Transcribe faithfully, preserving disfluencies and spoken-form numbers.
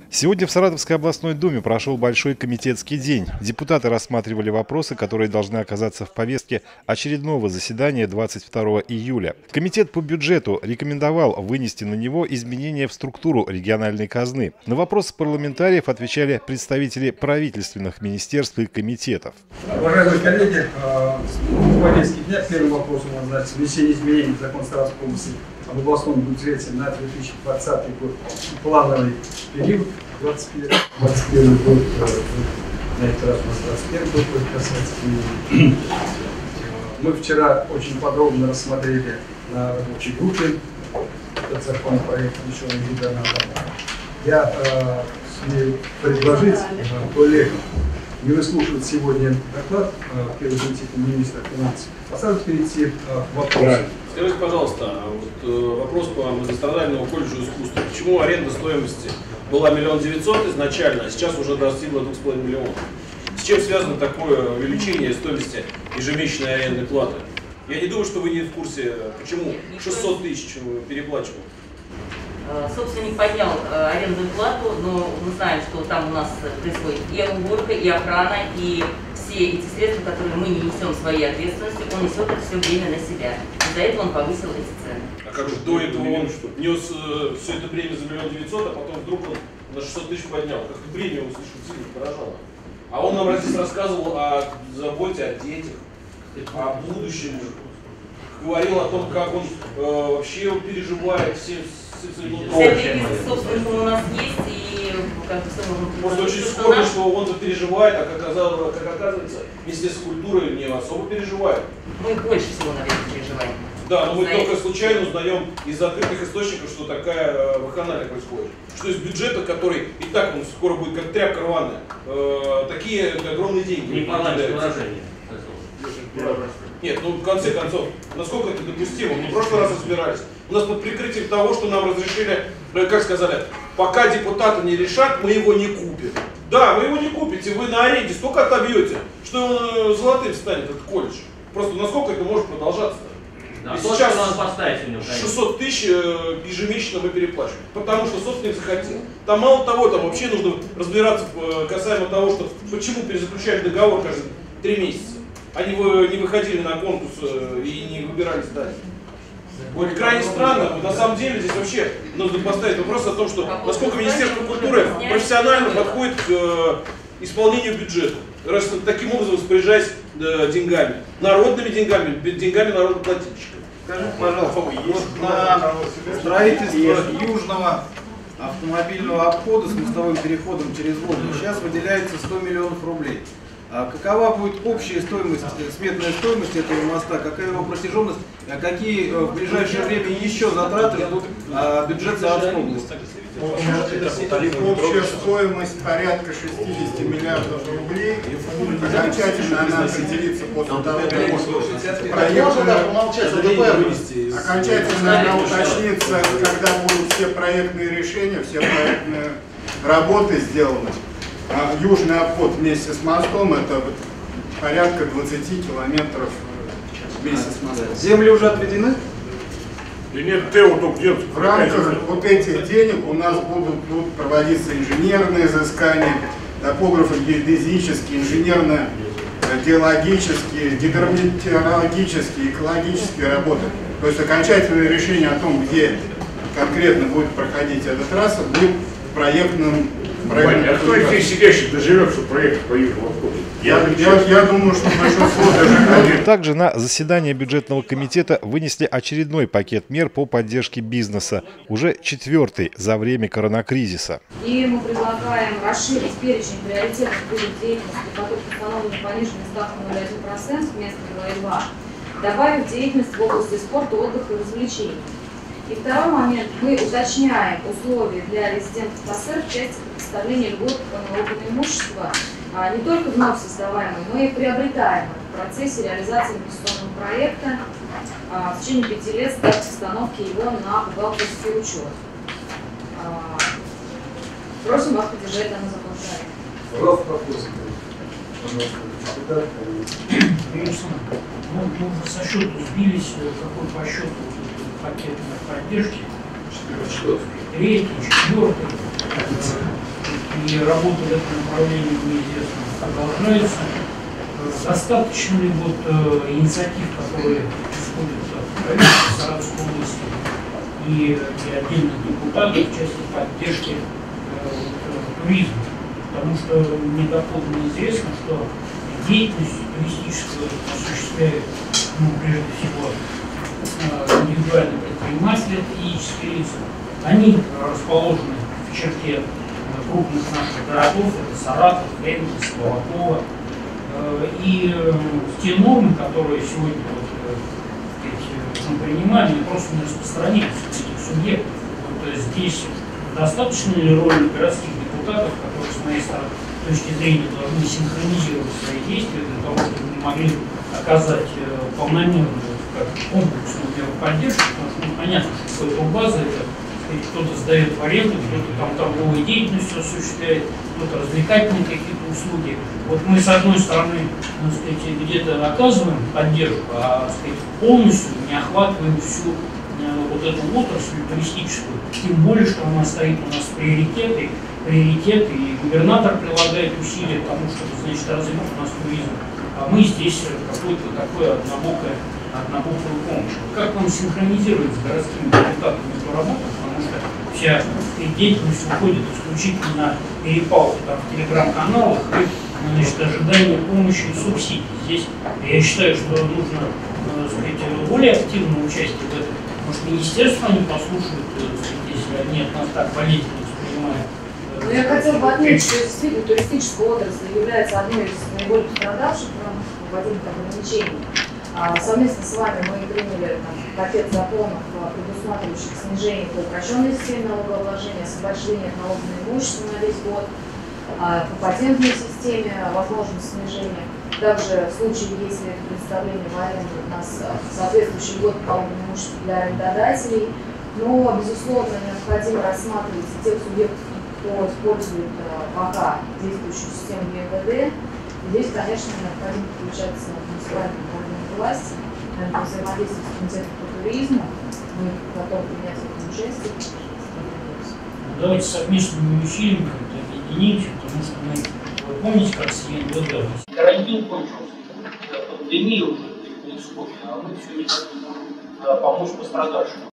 Сегодня в Саратовской областной думе прошел большой комитетский день. Депутаты рассматривали вопросы, которые должны оказаться в повестке очередного заседания двадцать второго июля. Комитет по бюджету рекомендовал вынести на него изменения в структуру региональной казны. На вопросы парламентариев отвечали представители правительственных министерств и комитетов. Уважаемые коллеги, в повестке дня первый вопрос у нас, значит, внесение изменений в закон Саратовской области об областном бюджете на две тысячи двадцатый год, плановый период, двадцать первый год, на этот раз у нас двадцать первый год будет касаться. Мы вчера очень подробно рассмотрели на рабочей группе этот законопроект, еще не видно. Я э, смею предложить э, коллегам не выслушивать сегодня доклад э, первого заместителя министра финансов, а сразу перейти э, к вопросу. Скажите, пожалуйста, вот, э, вопрос по Многострадальному колледжу искусства. Почему аренда стоимости была миллион девятьсот изначально, а сейчас уже достигла двух с половиной миллионов? С чем связано такое увеличение стоимости ежемесячной арендной платы? Я не думаю, что вы не в курсе, почему шестьсот тысяч переплачивают. Собственник поднял арендную плату, но мы знаем, что там у нас происходит и уборка, и охрана, и все эти средства, которые мы не несем своей ответственности, он несет это все время на себя. Из-за этого он повысил эти цены. А как же до этого он нес э, все это бремя за миллион девятьсот, а потом вдруг он на шестьсот тысяч поднял? Как-то бремя его слишком сильно поражало. А он нам здесь рассказывал о заботе о детях, о будущем, говорил о том, как он э, вообще переживает все. Вся переписка с собственником у нас есть, и как бы все можно... Просто очень скоро, что он-то переживает, а как оказалось, как оказывается, Министерство культуры не особо переживает. Мы больше всего, наверное, переживаем. Да, но мы За только это... случайно узнаем из открытых источников, что такая вакханалия происходит. Что из бюджета, который и так он скоро будет как тряпка рваная, э, такие огромные деньги. Не понравилось выражение. Нет, ну в конце концов, насколько это допустимо? Мы в прошлый раз разбирались. У нас под прикрытием того, что нам разрешили, как сказали, пока депутаты не решат, мы его не купим. Да, вы его не купите, вы на аренде столько отобьете, что он золотым станет, этот колледж. Просто насколько это может продолжаться? Да, сейчас шестьсот тысяч ежемесячно мы переплачиваем, потому что собственник захотел. Там мало того, там вообще нужно разбираться касаемо того, что почему перезаключали договор каждые три месяца. Они не выходили на конкурс и не выбирались дальше. Вот крайне странно, на самом деле здесь вообще нужно поставить вопрос о том, что насколько Министерство культуры профессионально подходит к э, исполнению бюджета, раз таким образом распоряжаясь э, деньгами, народными деньгами, деньгами народоплательщиков. Скажите, пожалуйста, вот на строительство южного автомобильного обхода с мостовым переходом через Волгу сейчас выделяется сто миллионов рублей. А какова будет общая стоимость, сметная стоимость этого моста, какая его протяженность, а какие в ближайшее время еще затраты ждут а, бюджет Саратовской области? Общая стоимость порядка шестидесяти миллиардов рублей. Окончательно она определится после того, как окончательно она уточнится, когда будут все проектные решения, все проектные работы сделаны. Южный обход вместе с мостом — это порядка двадцати километров вместе с мостом. Земли уже отведены? Да нет, в рамках вот этих денег у нас будут, будут проводиться инженерные изыскания, топографо-геодезические, инженерно-геологические, гидрометеорологические, экологические работы. То есть окончательное решение о том, где конкретно будет проходить эта трасса, будет в проектном. А кто здесь сидящий доживет, что проект по южному обходу? Я, я, я думаю, что большинство доживет. Также на заседание бюджетного комитета вынесли очередной пакет мер по поддержке бизнеса, уже четвертый за время коронакризиса. И мы предлагаем расширить перечень приоритетных видов деятельности, по которым установлена пониженная ставка ноль целых один процент вместо ноль целых два процента, добавив деятельность в области спорта, отдыха и развлечений. И второй момент, мы уточняем условия для резидентов ТАСЭР в части предоставления льгот по налоговому имуществу, а не только вновь создаваемые, но и приобретаемые в процессе реализации инвестиционного проекта а, в течение пяти лет с даты установки его на бухгалтерский учет. А, просим вас поддержать данный законопроект. Мы уже со счету сбились, какой по счету пакет поддержки. Третий, четвертый. и работа в этом направлении, мне известно, продолжается. Достаточно ли вот э, инициатив, которые исходят от правительства Саратовской области и, и отдельных депутатов в части поддержки э, вот, туризма? Потому что мне доходно известно, что деятельность туристическую осуществляют, ну, прежде всего, э, индивидуальные предприниматели, физические лица. Они расположены в черте крупных наших городов, это Саратов, Ленинск, Волоково. И те нормы, которые сегодня вот, сказать, мы принимаем, они просто не распространяются на этих субъектов. Вот, здесь достаточно ли роли городских депутатов, которые, с моей стороны, точки зрения, должны синхронизировать свои действия для того, чтобы мы могли оказать полномерную, как комплексную меру поддержки, потому что ну, понятно, что какая-то база, это кто-то сдает в аренду, кто-то там торговую деятельность осуществляет, кто-то развлекательные какие-то услуги. Вот мы, с одной стороны, так сказать, где-то оказываем поддержку, а, так сказать, полностью не охватываем всю вот эту отрасль туристическую. Тем более, что она стоит у нас в приоритете, приоритет, и губернатор прилагает усилия к тому, чтобы, значит, развить у нас туризм. А мы здесь какое-то такое однобокое, однобокую помощь. Как вам синхронизировать с городскими депутатами эту работу? Потому что вся деятельность уходит исключительно на перепалки там, в телеграм-каналах и, значит, ожидание помощи и субсидий. Здесь я считаю, что нужно, так сказать, более активное участие в этом. Может, министерство они послушают, сказать, если они от нас так болезненно воспринимают. Ну, я хотела бы отметить, что действительно туристическая отрасль является одной из наиболее пострадавших в рамках вводимых ограничений. А, совместно с вами мы приняли там, пакет законов, предусматривающих снижение по упрощенной системе налогообложения, освобождение от налогового имущества на весь год, а, по патентной системе возможность снижения. Также в случае, если это представление в аренду, у нас соответствующий год налогового имущества для арендодателей. Но, безусловно, необходимо рассматривать тех субъектов, кто использует пока действующую систему ЕГД. Здесь, конечно, необходимо включаться в муниципальную органы власти, наверное, взаимодействие с комитетом по туризму. Мы готовы принять в этом участие. Давайте совместными усилиями как-то объединимся, потому что мы, вы помните, как с ЕГД, карантин кончился, пандемия уже происходит, а мы все никак не можем помочь пострадавшим.